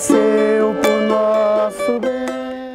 nasceu por nosso bem.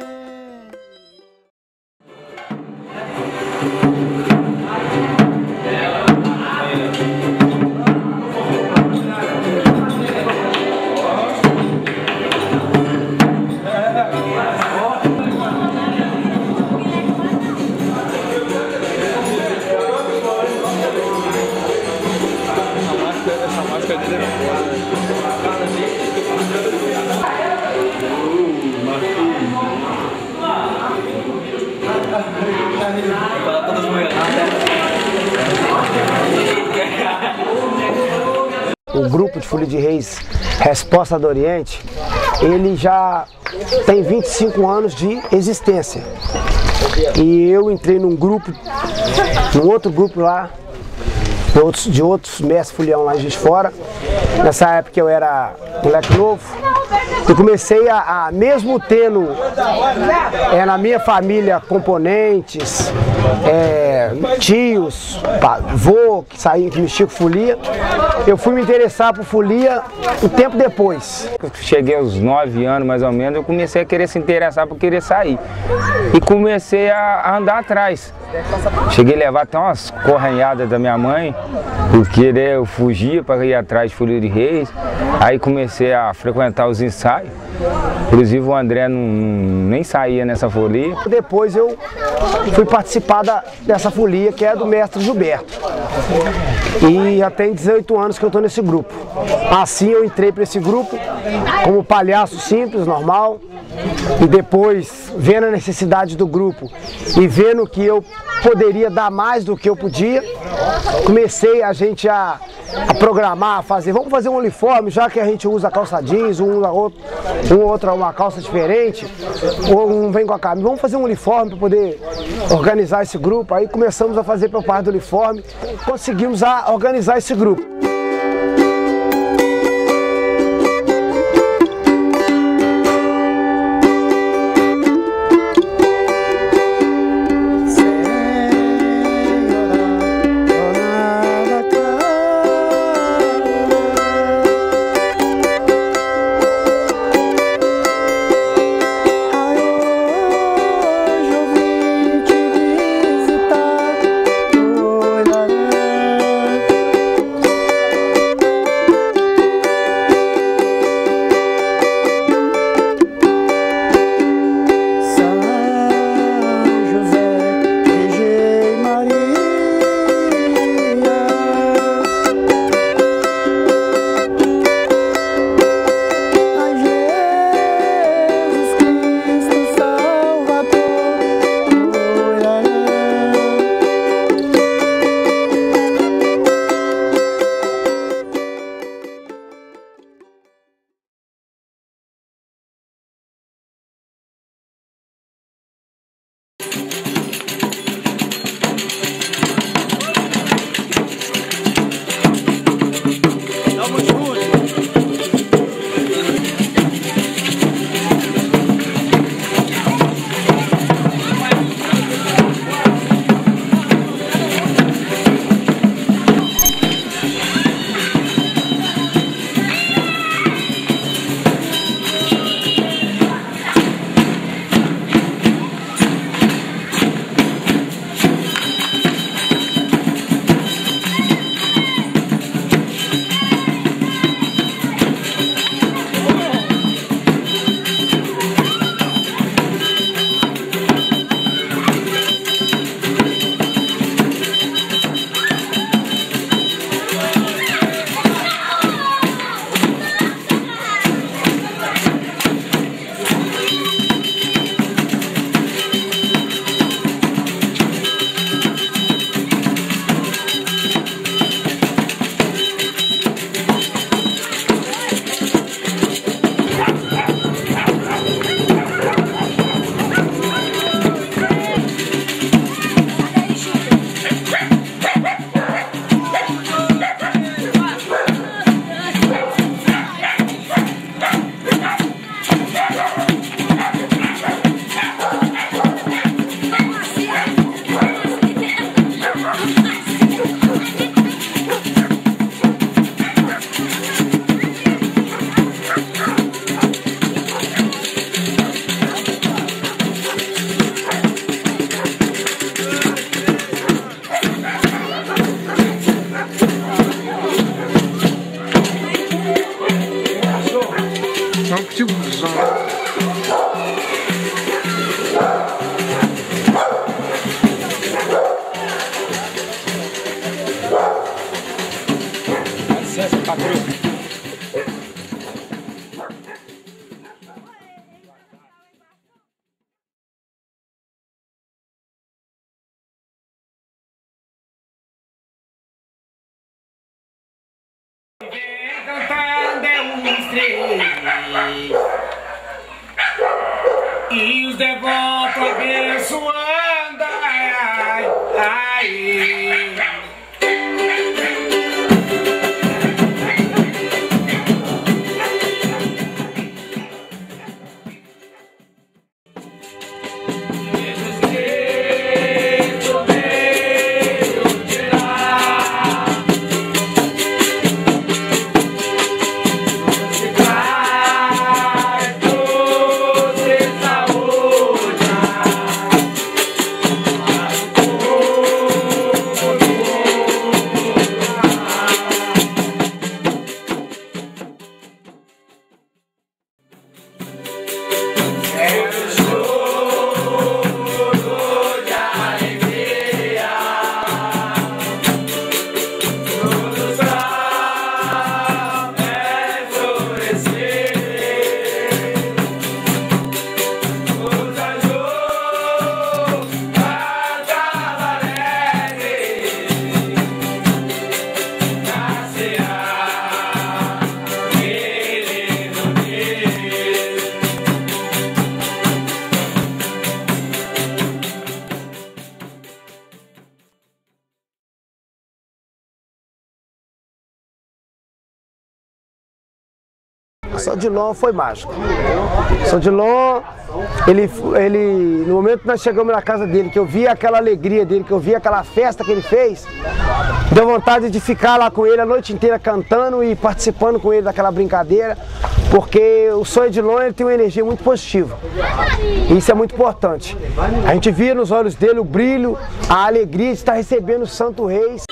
O grupo de Folia de Reis Resposta do Oriente, ele já tem 25 anos de existência. E eu entrei num outro grupo lá, de outros mestres folião lá de fora. Nessa época eu era moleque novo. Eu comecei mesmo tendo na minha família componentes, tios, avô que mexia com folia, eu fui me interessar por folia um tempo depois. Cheguei aos 9 anos mais ou menos, eu comecei a querer se interessar por querer sair. E comecei a andar atrás. Cheguei a levar até umas corranhadas da minha mãe, porque eu fugia para ir atrás de Folia de Reis. Aí comecei a frequentar os ensaios. Inclusive o André nem saía nessa folia. Depois eu fui participar dessa folia que é do mestre Gilberto. E já tem 18 anos que eu estou nesse grupo. Assim eu entrei para esse grupo como palhaço simples, normal. E depois, vendo a necessidade do grupo e vendo que eu poderia dar mais do que eu podia, comecei a programar, vamos fazer um uniforme, já que a gente usa calça jeans, uma calça diferente, ou um vem com a camisa, vamos fazer um uniforme para poder organizar esse grupo. Aí começamos a fazer por parte do uniforme, conseguimos organizar esse grupo. Vem cantando os três e os devotos abençoando, ai, ai, ai. São Odilon foi mágico. São Odilon, no momento que nós chegamos na casa dele, que eu vi aquela alegria dele, que eu vi aquela festa que ele fez, deu vontade de ficar lá com ele a noite inteira cantando e participando com ele daquela brincadeira, porque o São Odilon ele tem uma energia muito positiva. E isso é muito importante. A gente via nos olhos dele o brilho, a alegria de estar recebendo o Santo Reis.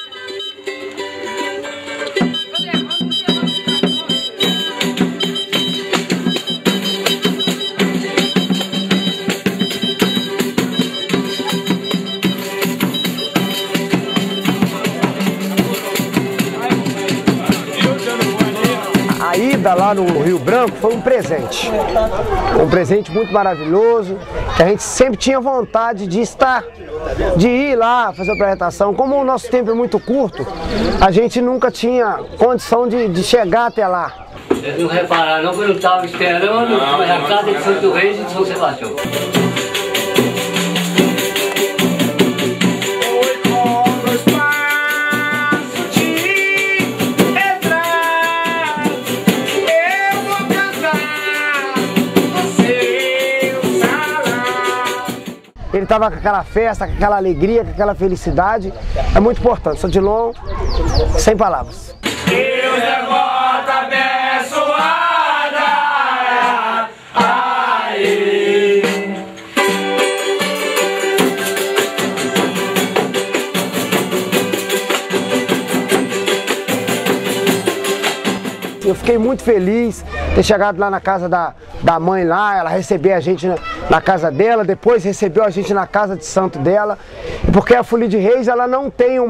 A ida lá no Rio Branco foi um presente muito maravilhoso, que a gente sempre tinha vontade de ir lá fazer a apresentação. Como o nosso tempo é muito curto, a gente nunca tinha condição de chegar até lá. Vocês não repararam não, que eu estava esperando a casa de Santo Reis e de São Sebastião. Ele estava com aquela festa, com aquela alegria, com aquela felicidade. É muito importante. São Odilon, sem palavras. Deus é voto abençoada. Ai. Eu fiquei muito feliz de ter chegado lá na casa da mãe lá, ela recebeu a gente na casa dela, depois recebeu a gente na casa de santo dela, porque a Folia de Reis ela não tem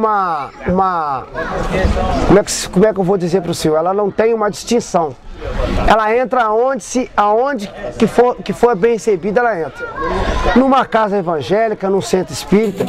como é que eu vou dizer para o senhor? Ela não tem uma distinção. Ela entra aonde que for bem recebida, ela entra. Numa casa evangélica, num centro espírita.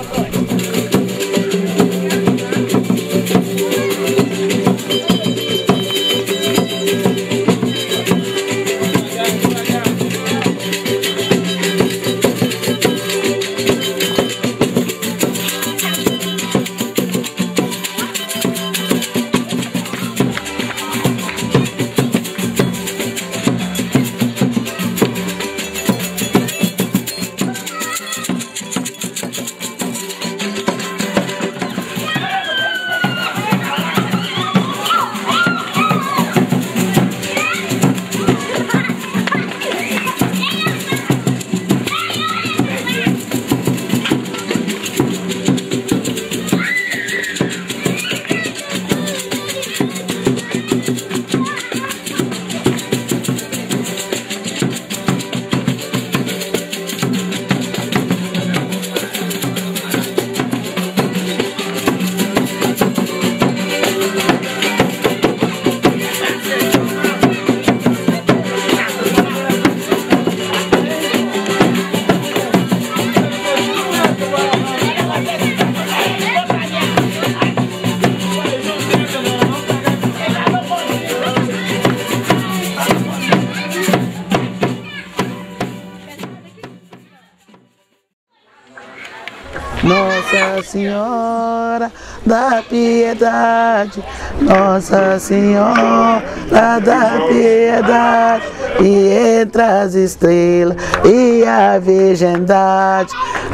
Senhora da Piedade, Nossa Senhora da Piedade, e entre as estrelas e a virgindade,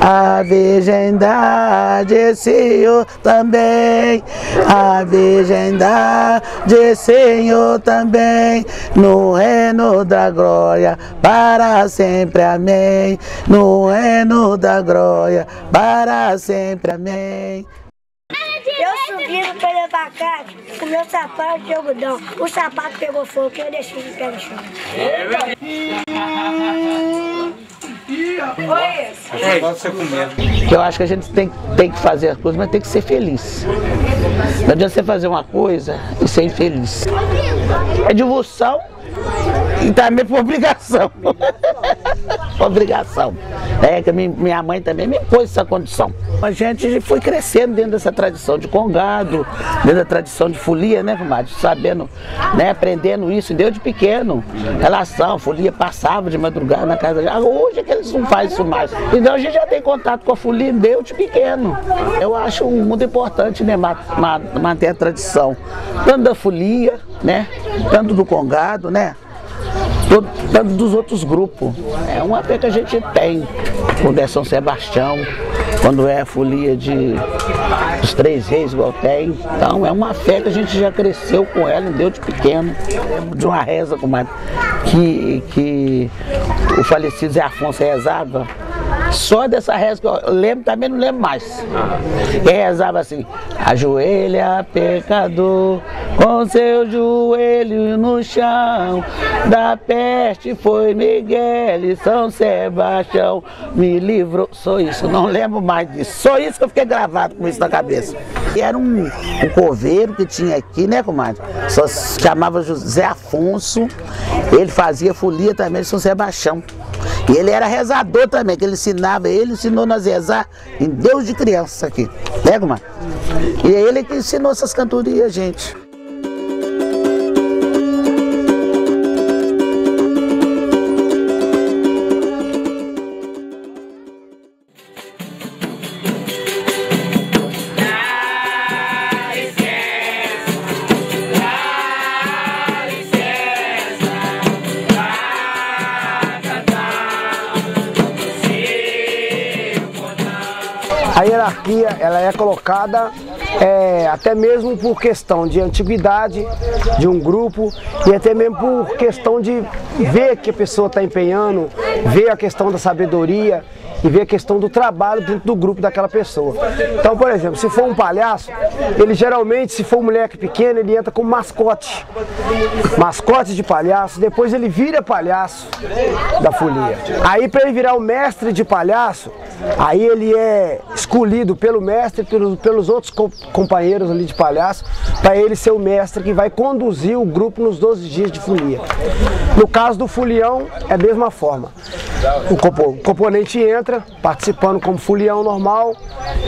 Senhor também, a virgindade, Senhor também, no reino da glória, para sempre, amém, no reino da glória, para sempre, amém. Eu subi no pé do abacate, o meu sapato de algodão, o sapato pegou fogo, que eu deixei de pé no chão. Eu acho que a gente tem que fazer as coisas, mas tem que ser feliz. Não adianta você fazer uma coisa e ser infeliz. É devoção e também por obrigação. Obrigação. É que minha mãe também me pôs essa condição. A gente foi crescendo dentro dessa tradição de congado, dentro da tradição de folia, né, comadre? Sabendo, né, aprendendo isso desde pequeno. Relação, folia passava de madrugada na casa. Hoje é que eles não fazem isso mais. Então a gente já tem contato com a folia desde pequeno. Eu acho muito importante, né, manter a tradição. Tanto da folia, né, tanto do congado, né, tanto dos outros grupos. É uma fé que a gente tem, quando é São Sebastião, quando é a folia dos Três Reis, igual tem. Então é uma fé que a gente já cresceu com ela, deu de pequeno. Lembro de uma reza que o falecido Zé Afonso rezava. Só dessa reza que eu lembro, também não lembro mais. Ele rezava assim: ajoelha, pecador, com seu joelho no chão, da peste foi Miguel e São Sebastião me livrou. Só isso, não lembro mais disso. Só isso que eu fiquei gravado com isso na cabeça. E era um coveiro que tinha aqui, né, comadre? Só se chamava José Afonso. Ele fazia folia também de São Sebastião. E ele era rezador também, que ele ensinou nós a rezar em Deus de criança aqui, né, comadre? E é ele que ensinou essas cantorias, gente. A hierarquia ela é colocada até mesmo por questão de antiguidade de um grupo e até mesmo por questão de ver que a pessoa está empenhando, ver a questão da sabedoria e ver a questão do trabalho dentro do grupo daquela pessoa. Então, por exemplo, se for um palhaço, ele geralmente, se for um moleque pequeno, ele entra como mascote. Mascote de palhaço, depois ele vira palhaço da folia. Aí, para ele virar o mestre de palhaço, aí ele é escolhido pelo mestre e pelos outros companheiros ali de palhaço, para ele ser o mestre que vai conduzir o grupo nos 12 dias de folia. No caso do folião, é a mesma forma. O componente entra participando como folião normal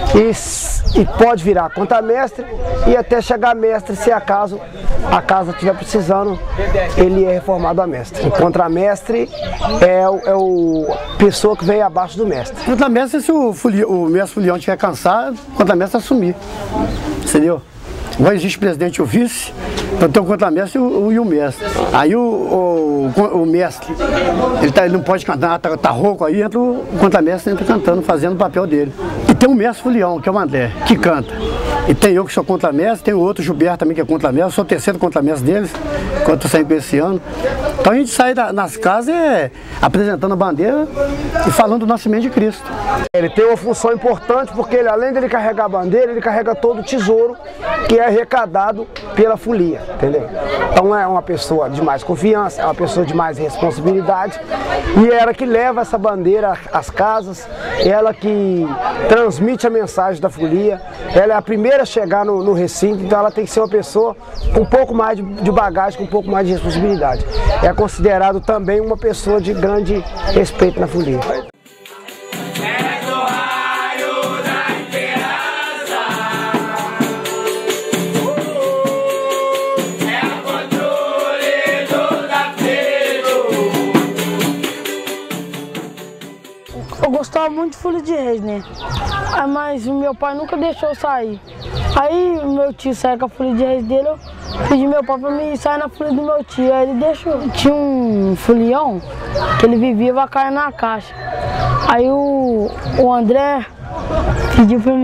e pode virar contra-mestre e até chegar a mestre, se a casa estiver precisando, ele é reformado a mestre. O contra-mestre é a pessoa que vem abaixo do mestre. Contra-mestre, se o mestre folião estiver cansado, o contra-mestre assumir, entendeu? Não existe presidente e o vice, então tem o contra-mestre e o mestre. Aí o mestre, ele não pode cantar, tá rouco, aí entra o contra-mestre, entra cantando, fazendo o papel dele. E tem o mestre folião, que é o André, que canta. E tem eu que sou contra-mestre, tem o outro Gilberto também que é contra-mestre, sou o terceiro contra-mestre deles, enquanto estou saindo com esse ano. Então a gente sai nas casas apresentando a bandeira e falando do nascimento de Cristo. Ele tem uma função importante porque ele, além de ele carregar a bandeira, ele carrega todo o tesouro que é arrecadado pela folia, entendeu? Então é uma pessoa de mais confiança, é uma pessoa de mais responsabilidade e é ela que leva essa bandeira às casas, ela que transmite a mensagem da folia, ela é a primeira a chegar no recinto, então ela tem que ser uma pessoa com um pouco mais de bagagem, com um pouco mais de responsabilidade. É considerado também uma pessoa de grande respeito na folia. Eu gostava muito de Folia de Reis, né? mas o meu pai nunca deixou eu sair. Aí o meu tio saiu com a folia de reis dele, eu pedi meu pai pra me sair na folia do meu tio, aí ele deixou. Tinha um folião que ele vivia vacaia na caixa. Aí o André pediu pra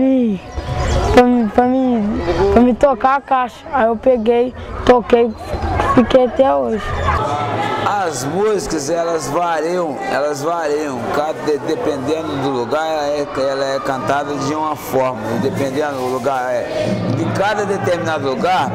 me tocar a caixa. Aí eu peguei, toquei, fiquei até hoje. As músicas, elas variam, dependendo do lugar, ela é cantada de uma forma, dependendo do lugar, de cada determinado lugar,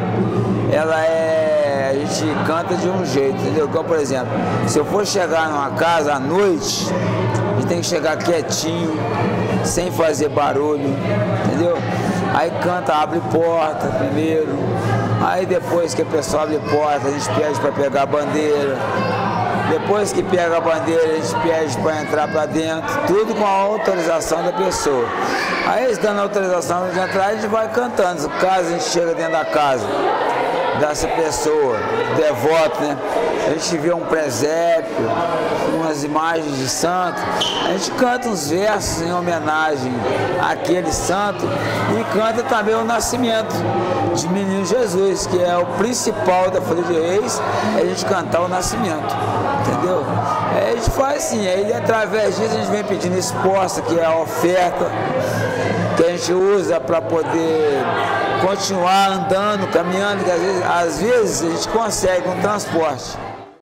a gente canta de um jeito, entendeu? Então, por exemplo, se eu for chegar numa casa à noite, a gente tem que chegar quietinho, sem fazer barulho, entendeu? Aí canta, abre porta primeiro, aí depois que a pessoa abre porta, a gente pede para pegar a bandeira. Depois que pega a bandeira, a gente pede para entrar para dentro, tudo com a autorização da pessoa. Aí eles dando a autorização de entrar, a gente vai cantando. Caso a gente chega dentro da casa dessa pessoa, devoto, né? A gente vê um presépio, umas imagens de santo, a gente canta uns versos em homenagem àquele santo e canta também o nascimento de menino Jesus, que é o principal da Folia de Reis, é a gente cantar o nascimento, entendeu? Aí a gente faz assim, aí através disso a gente vem pedindo exposta, que é a oferta que a gente usa para poder continuar andando, caminhando, que às vezes a gente consegue um transporte.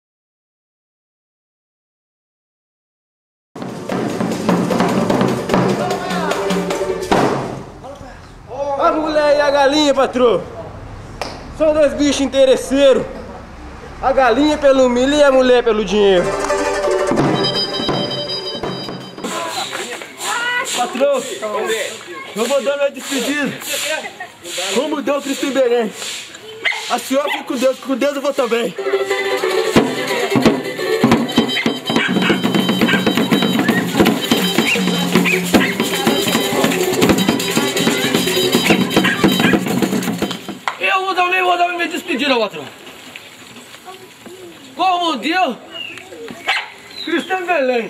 A mulher e a galinha, patrão, são dois bichos interesseiros. A galinha pelo milho e a mulher pelo dinheiro. Patrão, eu vou dar minha despedida. Como Deus Cristo em Belém. A senhora fica com Deus eu vou também. Eu vou dar minha despedida, patrão. Como Deus Cristo em Belém.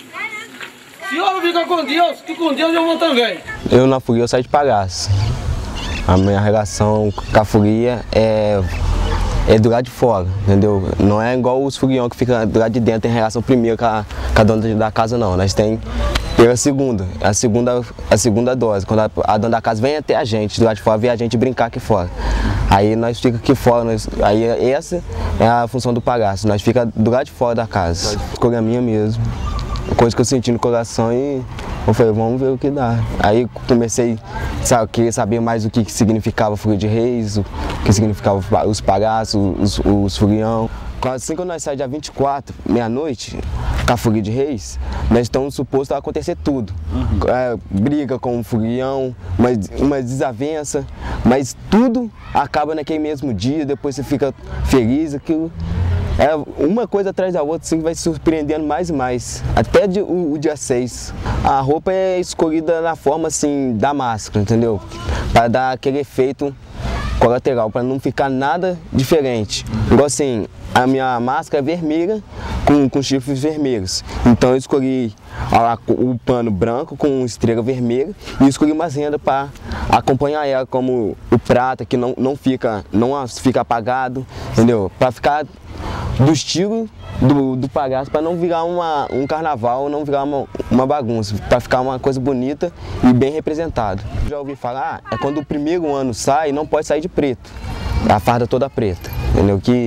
Se eu não ficar com Deus, que com Deus eu vou também. Eu na folia eu saio de palhaço. A minha relação com a folia é do lado de fora, entendeu? Não é igual os folião que fica do lado de dentro, tem relação primeiro com a dona da casa, não. Nós tem pela a segunda dose. Quando a dona da casa vem até a gente, do lado de fora, vê a gente brincar aqui fora. Aí nós fica aqui fora, aí essa é a função do palhaço, nós fica do lado de fora da casa. Escolha minha mesmo. Coisa que eu senti no coração e eu falei, vamos ver o que dá. Aí comecei a querer saber mais o que significava Folia de Reis, o que significava os palhaços, os folião. Assim que nós saímos dia 24, meia-noite, com a Folia de Reis, nós estamos supostos a acontecer tudo. Briga com o folião, uma desavença, mas tudo acaba naquele mesmo dia, depois você fica feliz, aquilo. É uma coisa atrás da outra, assim, vai se surpreendendo mais e mais, até o dia 6. A roupa é escolhida na forma assim da máscara, entendeu? Para dar aquele efeito colateral, para não ficar nada diferente. Igual assim, a minha máscara é vermelha com chifres vermelhos. Então eu escolhi o pano branco com estrela vermelha e escolhi umas rendas para acompanhar ela, como o prata, que não fica apagado, entendeu? Para ficar do estilo do palhaço, para não virar um carnaval, não virar uma bagunça, para ficar uma coisa bonita e bem representada. Já ouvi falar, é quando o primeiro ano sai, não pode sair de preto, a farda toda preta, entendeu? Que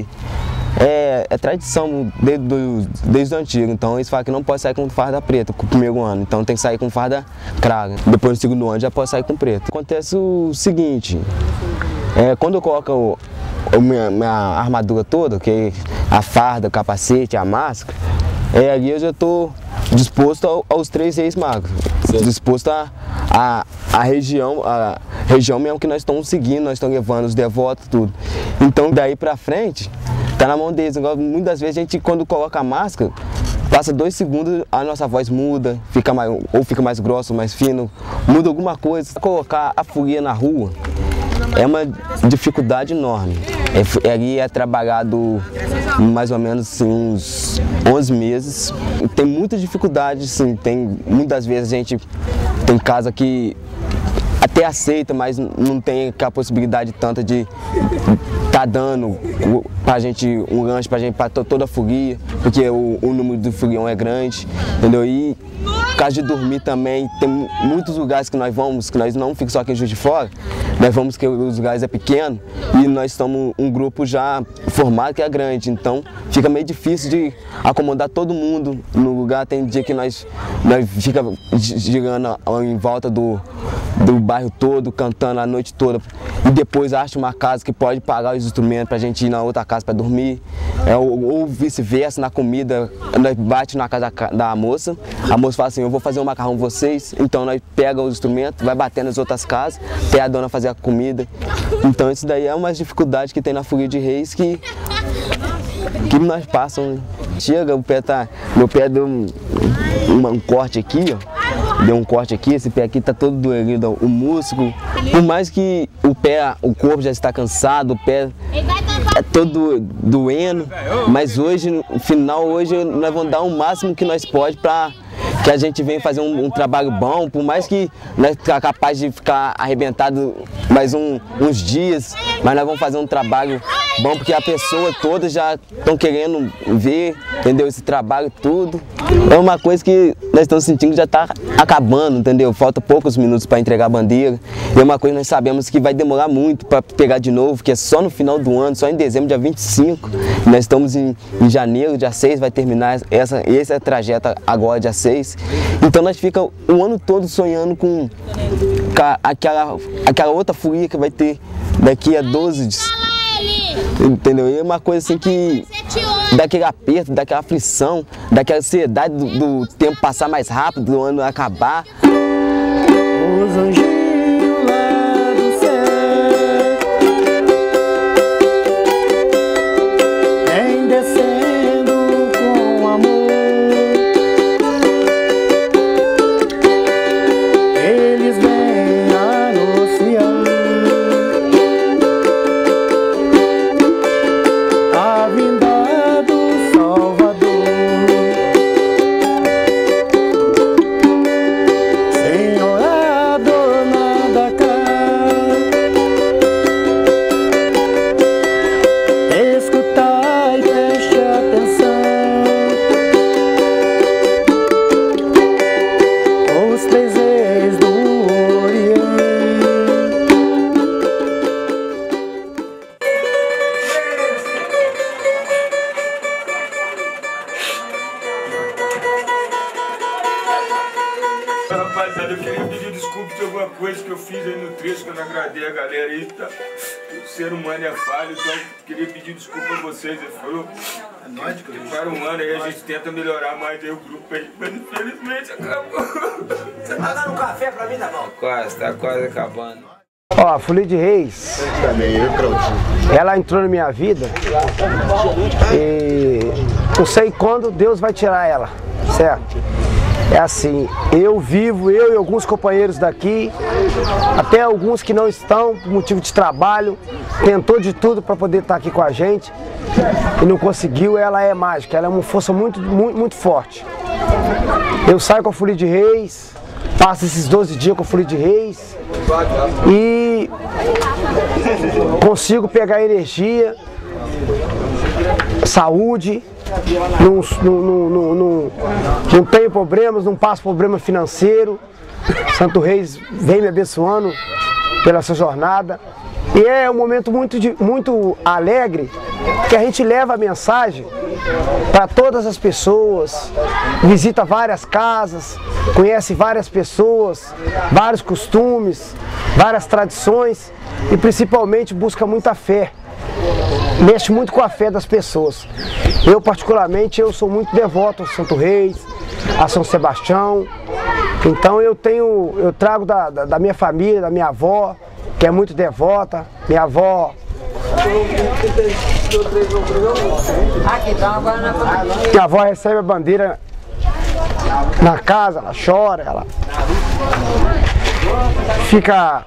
é tradição desde o antigo, então eles falam que não pode sair com farda preta com o primeiro ano, então tem que sair com farda clara. Depois no segundo ano já pode sair com preto. Acontece o seguinte, quando eu coloco minha armadura toda, que a farda, o capacete, a máscara, ali eu já estou disposto aos 3 reis magos, disposto a região mesmo que nós estamos seguindo, nós estamos levando os devotos, tudo. Então daí pra frente, tá na mão deles. Muitas vezes a gente, quando coloca a máscara, passa 2 segundos, a nossa voz muda, fica mais grossa, mais fino, muda alguma coisa. Colocar a folia na rua é uma dificuldade enorme. Ali é trabalhado mais ou menos assim, uns 11 meses. Tem muita dificuldade, sim. Muitas vezes a gente Tem casa que até aceita, mas não tem aquela possibilidade tanta de tá dando pra gente um lanche pra gente, pra toda a fogueira, porque o número do fogueirão é grande, entendeu? E por causa de dormir também, tem muitos lugares que nós vamos, que nós não ficamos só aqui em Juiz de Fora, nós vamos que os lugares é pequeno e nós estamos um grupo já formado que é grande, então fica meio difícil de acomodar todo mundo no lugar. Tem dia que nós fica girando em volta do bairro todo, cantando a noite toda, e depois acha uma casa que pode pagar os instrumentos pra gente ir na outra casa para dormir, ou vice-versa. Na comida, nós bate na casa da moça, a moça fala assim, eu vou fazer um macarrão com vocês, então nós pega os instrumentos, vai bater nas outras casas, até a dona fazer a comida. Então isso daí é uma dificuldade que tem na Folia de Reis que nós passamos. Chega, meu pé deu um corte aqui, ó. Deu um corte aqui, esse pé aqui tá todo doendo, o músculo. Por mais que o corpo já está cansado, o pé é todo doendo, mas hoje, no final, hoje nós vamos dar o máximo que nós pode para que a gente venha fazer um trabalho bom, por mais que nós estamos capazes de ficar arrebentado mais uns dias, mas nós vamos fazer um trabalho bom, porque a pessoa toda já estão querendo ver, entendeu? Esse trabalho tudo. É uma coisa que nós estamos sentindo que já está acabando, entendeu? Falta poucos minutos para entregar a bandeira. E é uma coisa que nós sabemos que vai demorar muito para pegar de novo, que é só no final do ano, só em dezembro, dia 25. E nós estamos em janeiro, dia 6, vai terminar essa trajeto agora, dia 6. Então nós ficamos o ano todo sonhando com aquela outra folia que vai ter daqui a 12 dias. Entendeu? E é uma coisa assim que dá aquele aperto, dá aquela aflição, dá aquela ansiedade do tempo passar mais rápido, do ano acabar. Os anjinhos lá do céu vem descendo com amor, eles vêm anunciar a vinda do Salvador. Senhora dona da casa, escutai e preste atenção, os três reis do Oriente. Rapaziada, eu queria pedir desculpa de alguma coisa que eu fiz aí no trecho, que eu não agradei a galera aí, tá? O ser humano é falho, então eu queria pedir desculpa a vocês. Para um ano aí a gente tenta melhorar mais aí o grupo aí, mas infelizmente acabou. Você tá dando um café pra mim, tá bom? Tá quase acabando. Ó, a Folia de Reis, ela entrou na minha vida e não sei quando Deus vai tirar ela, certo? É assim, eu e alguns companheiros daqui, até alguns que não estão por motivo de trabalho, tentou de tudo para poder estar aqui com a gente e não conseguiu. Ela é mágica, ela é uma força muito forte. Eu saio com a Folia de Reis, passo esses 12 dias com a Folia de Reis e consigo pegar energia, saúde. Não tenho problemas, não passo problema financeiro. Santo Reis vem me abençoando pela sua jornada. E é um momento muito alegre, que a gente leva a mensagem para todas as pessoas, visita várias casas, conhece várias pessoas, vários costumes, várias tradições e principalmente busca muita fé. Mexe muito com a fé das pessoas. Eu particularmente, eu sou muito devoto a Santo Reis, a São Sebastião. Então eu trago da minha família, da minha avó, que é muito devota. Minha avó recebe a bandeira na casa, ela chora, ela fica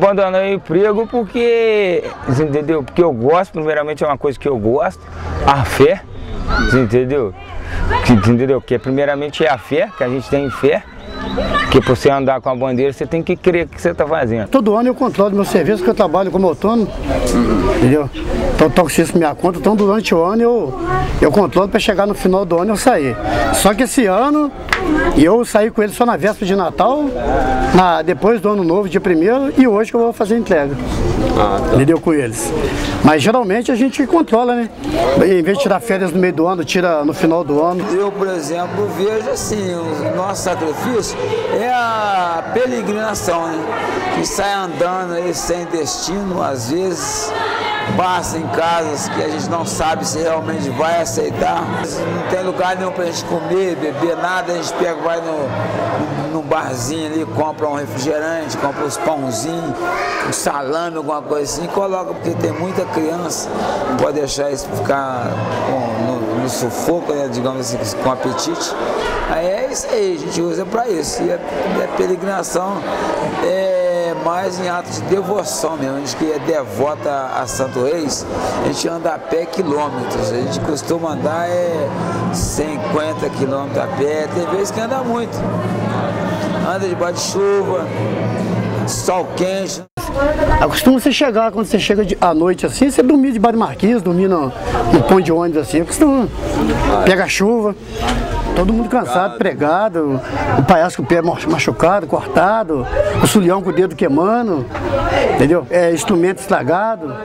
abandonei o emprego porque, entendeu? Porque eu gosto, primeiramente é uma coisa que eu gosto, a fé, entendeu? Entendeu? Que primeiramente é a fé, que a gente tem fé. Que por você andar com a bandeira, você tem que crer que você está fazendo. Todo ano eu controlo meu serviço, porque eu trabalho como autônomo, entendeu? Então eu toco isso minha conta, então durante o ano eu controlo para chegar no final do ano eu sair. Só que esse ano eu saí com ele só na véspera de Natal, depois do ano novo, dia 1º, e hoje que eu vou fazer a entrega. Entendeu? Com eles. Mas geralmente a gente controla, né? Em vez de tirar férias no meio do ano, tira no final do ano. Eu, por exemplo, vejo assim, o nosso sacrifício é a peregrinação, né? Que sai andando aí sem destino, às vezes passa em casas que a gente não sabe se realmente vai aceitar. Não tem lugar nenhum pra gente comer, beber, nada, a gente pega, vai no barzinho ali, compra um refrigerante, compra uns pãozinhos, um salame, alguma coisa assim, e coloca, porque tem muita criança, não pode deixar isso ficar no sufoco, né, digamos assim, com apetite. Aí é isso aí, a gente usa para isso. E a peregrinação é mais em atos de devoção mesmo. A gente que é devota a Santo Reis, a gente anda a pé quilômetros. A gente costuma andar 50 quilômetros a pé, tem vezes que anda muito. Anda debaixo de chuva, sol quente. Acostuma você chegar, quando você chega à noite assim, você dormir debaixo de marquise, dormir no ponto de ônibus assim, acostuma. Pega chuva, todo mundo cansado, pregado, o palhaço com o pé machucado, cortado, o sulhão com o dedo queimando, entendeu? Instrumento estragado.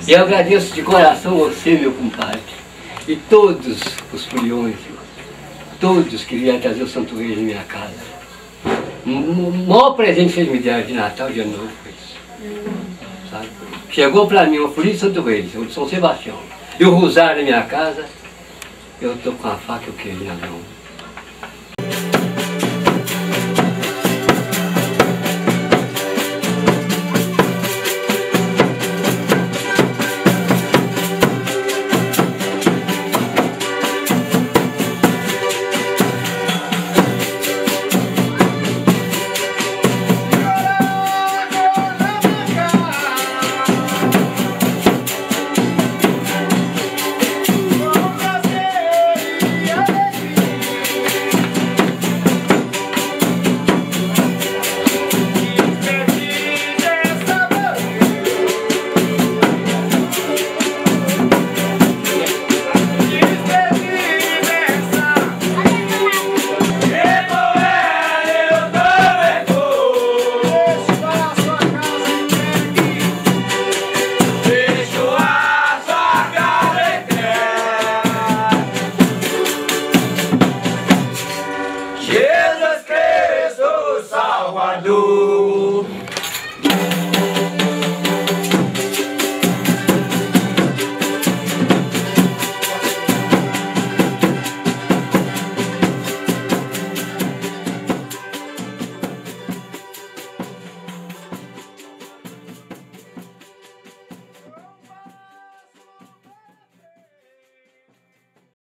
E eu agradeço de coração você, meu compadre, e todos os foliões, todos que vieram trazer o Santo Reis na minha casa. O maior presente que eles me deram de Natal, de Ano Novo, foi isso. Sabe? Chegou para mim uma folia de Santo Reis, de São Sebastião, e o rosário na minha casa, eu estou com a faca e o queijo na mão. Jesus Cristo Salvador.